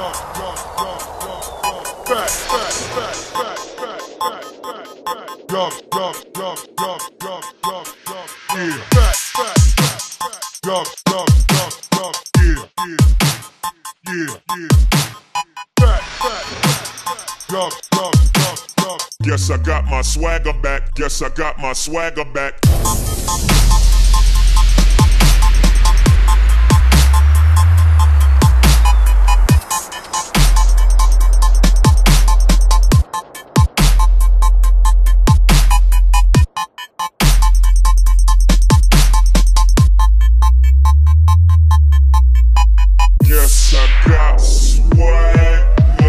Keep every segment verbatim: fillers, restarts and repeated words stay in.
Guess I got my swagger back. Guess I got my swagger back. Guess I got swagger.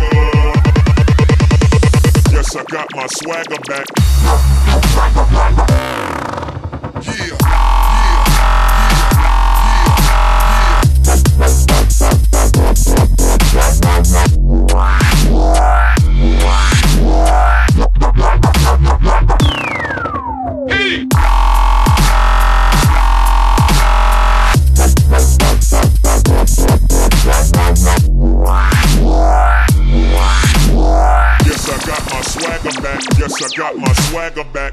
Guess I got my swagger back. Yeah, Guess I got my swagger back.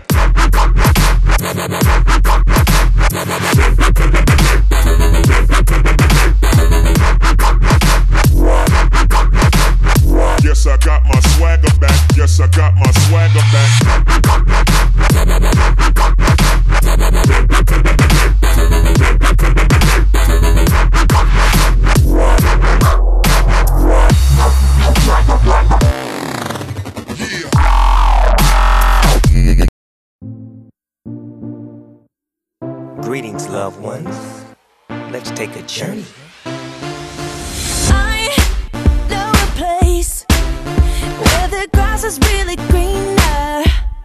Guess I got my swagger back. Guess I got my swagger back. Greetings, loved ones. Let's take a journey. I know a place where the grass is really greener,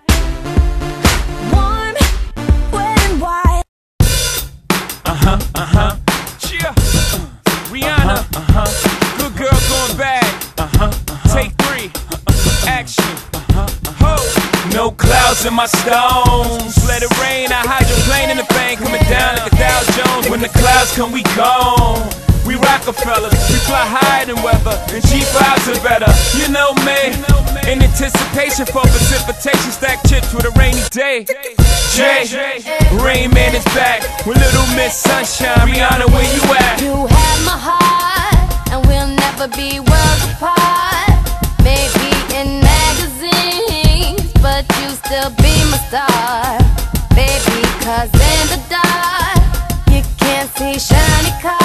warm, wet and wild. Uh-huh, uh-huh. Cheer. Uh, Rihanna. Uh-huh, uh-huh. Good girl going bad. Uh-huh, uh-huh. Take three. Uh-huh. Action. Uh-huh, uh-huh. Ho. No clouds in my stones. Let it rain. I hydroplane in the bank. Coming down like a Dow Jones. When the clouds come, we gone. We Rockefellers, we fly higher than weather, and cheap vibes are better. You know me, in anticipation for precipitation, stack chips with a rainy day. Jay, Rain Man is back with Little Miss Sunshine. Rihanna, where you at? You have my heart, and we'll never be worlds apart. Maybe in magazines, but you still be my star. Baby, cause in the dark, you can't see shiny cars.